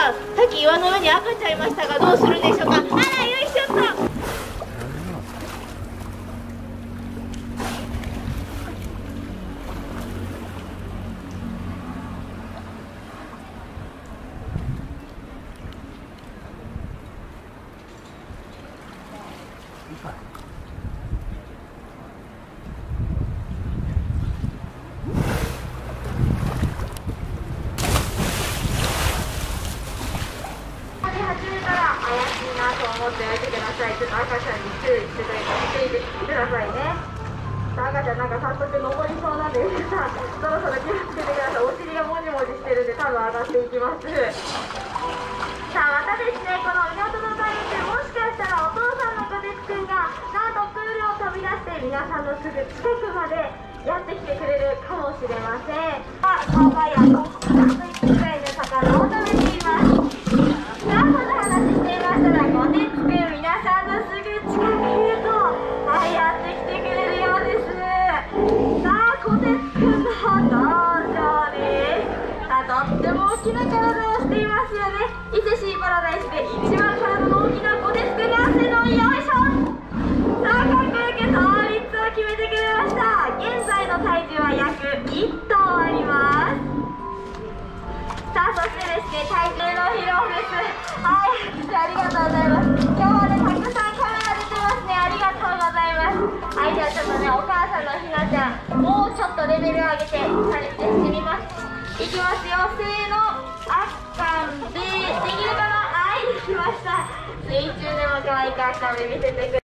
さっき岩の上に赤ちゃんいましたがどうするんでしょうか。あら、よいしょっと。 と思っておいてください。ちょっと赤ちゃんに注意してくださいね。赤ちゃんなんか早速登りそうなんで、皆さんそろそろ気をつけてください。お尻がもじもじしてるんで多分上がっていきます。さあまたですね、この港のタイム中、もしかしたらお父さんのこてつくんがなんとプールを飛び出して皆さんのすぐ近くまでやってきてくれるかもしれません。顔がやっと1くらいの魚を食べています。さあこの話していましたら、こてつくん皆さんのすぐ近くへとやってきてくれるようです。さあこてつくんの登場です。さあとっても大きな体をしていますよね。伊勢シーパラダイスで一番体の大きなこてつくんが背のよいしょ。さあかっこよく倒立を決めてくれました。現在の体重は約1トンあります。さあそしてですね、体重の披露です。はい、ありがとうございます。今日はね、たくさんカメラ出てますね。ありがとうございます。はい、じゃあちょっとね、お母さんのひなちゃん、もうちょっとレベル上げてチャレンジしてみます。いきますよ、せーの、あっかんべー、できるかな。はい、できました。水中でも可愛くあっかんべー見せてくれ